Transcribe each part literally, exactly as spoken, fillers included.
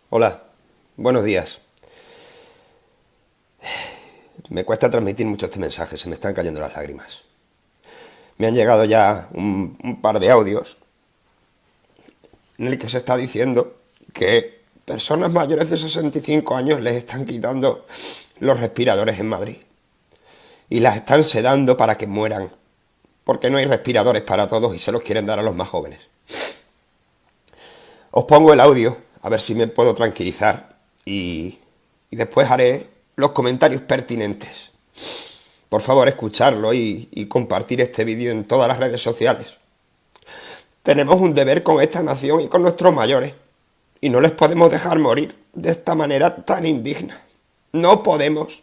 Hola, buenos días. Me cuesta transmitir mucho este mensaje, se me están cayendo las lágrimas. Me han llegado ya un, un par de audios en el que se está diciendo que personas mayores de sesenta y cinco años les están quitando los respiradores en Madrid y las están sedando para que mueran, porque no hay respiradores para todos y se los quieren dar a los más jóvenes. Os pongo el audio, a ver si me puedo tranquilizar y, y después haré los comentarios pertinentes. Por favor, escucharlo y, y compartir este vídeo en todas las redes sociales. Tenemos un deber con esta nación y con nuestros mayores, y no les podemos dejar morir de esta manera tan indigna. No podemos.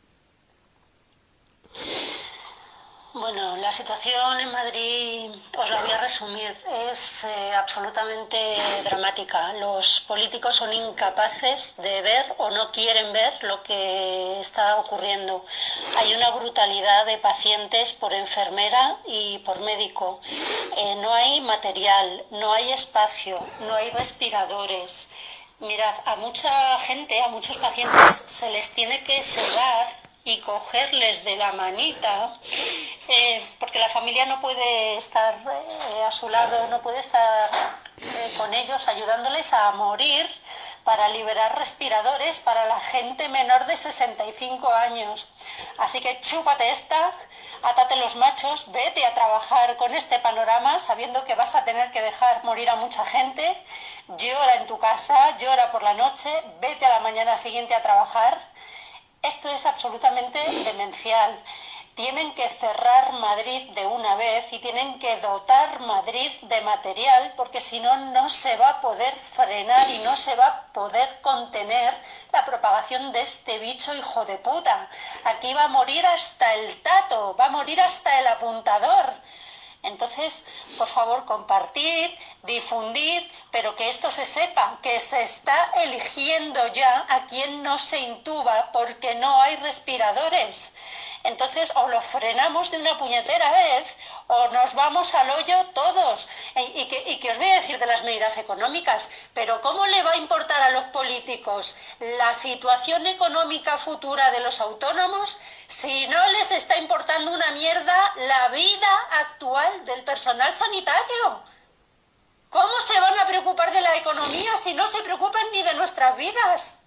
Bueno, la situación en Madrid, os la voy a resumir, es eh, absolutamente dramática. Los políticos son incapaces de ver o no quieren ver lo que está ocurriendo. Hay una brutalidad de pacientes por enfermera y por médico. Eh, no hay material, no hay espacio, no hay respiradores. Mirad, a mucha gente, a muchos pacientes se les tiene que sedar y cogerles de la manita, eh, porque la familia no puede estar eh, a su lado, no puede estar eh, con ellos ayudándoles a morir para liberar respiradores para la gente menor de sesenta y cinco años. Así que chúpate esta, átate los machos, vete a trabajar con este panorama sabiendo que vas a tener que dejar morir a mucha gente, llora en tu casa, llora por la noche, vete a la mañana siguiente a trabajar. Esto es absolutamente demencial. Tienen que cerrar Madrid de una vez y tienen que dotar Madrid de material, porque si no, no se va a poder frenar y no se va a poder contener la propagación de este bicho hijo de puta. Aquí va a morir hasta el tato, va a morir hasta el apuntador. Entonces, por favor, compartir, difundir, pero que esto se sepa, que se está eligiendo ya a quien no se intuba porque no hay respiradores. Entonces, o lo frenamos de una puñetera vez o nos vamos al hoyo todos. Y que, y que os voy a decir de las medidas económicas, pero ¿cómo le va a importar a los políticos la situación económica futura de los autónomos si no les está importando una mierda la vida actual del personal sanitario? ¿Cómo se van a preocupar de la economía si no se preocupan ni de nuestras vidas?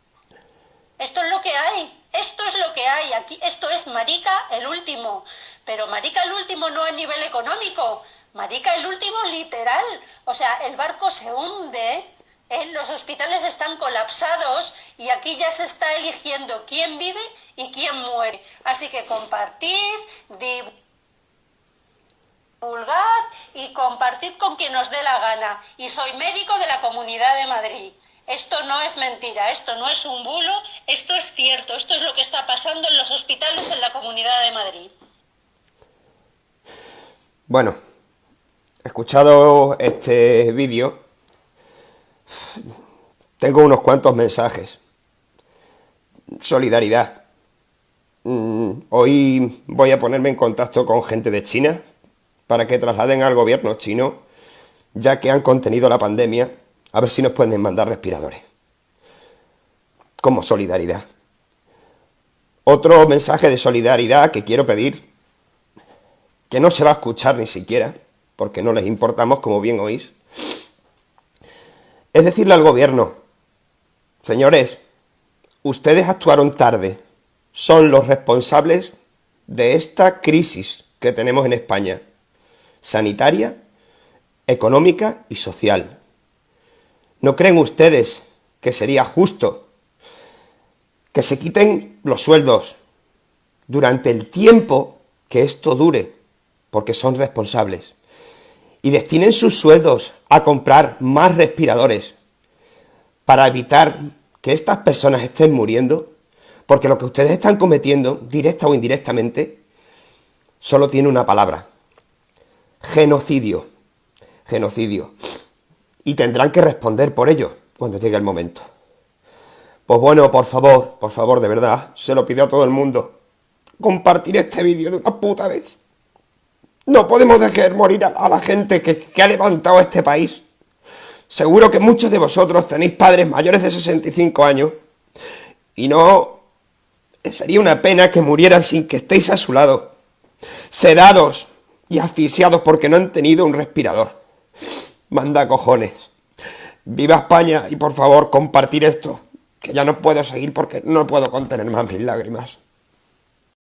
Esto es lo que hay, esto es lo que hay, aquí, esto es marica el último, pero marica el último no a nivel económico, marica el último literal, o sea, el barco se hunde, ¿eh? Los hospitales están colapsados y aquí ya se está eligiendo quién vive y quién muere, así que compartid, divulgad y compartid con quien os dé la gana, y soy médico de la Comunidad de Madrid. Esto no es mentira, esto no es un bulo, esto es cierto, esto es lo que está pasando en los hospitales en la Comunidad de Madrid. Bueno, escuchado este vídeo, tengo unos cuantos mensajes. Solidaridad. Hoy voy a ponerme en contacto con gente de China para que trasladen al gobierno chino, ya que han contenido la pandemia, a ver si nos pueden mandar respiradores. Como solidaridad. Otro mensaje de solidaridad que quiero pedir, que no se va a escuchar ni siquiera, porque no les importamos, como bien oís, es decirle al gobierno: señores, ustedes actuaron tarde, son los responsables de esta crisis que tenemos en España, sanitaria, económica y social. ¿No creen ustedes que sería justo que se quiten los sueldos durante el tiempo que esto dure, porque son responsables, y destinen sus sueldos a comprar más respiradores para evitar que estas personas estén muriendo? Porque lo que ustedes están cometiendo, directa o indirectamente, solo tiene una palabra: genocidio. Genocidio. Y tendrán que responder por ello cuando llegue el momento. Pues bueno, por favor, por favor, de verdad, se lo pido a todo el mundo: compartir este vídeo de una puta vez. No podemos dejar morir a, a la gente que, que ha levantado este país. Seguro que muchos de vosotros tenéis padres mayores de sesenta y cinco años y no... sería una pena que murieran sin que estéis a su lado, sedados y asfixiados porque no han tenido un respirador. Manda cojones. Viva España y por favor compartir esto, que ya no puedo seguir porque no puedo contener más mis lágrimas.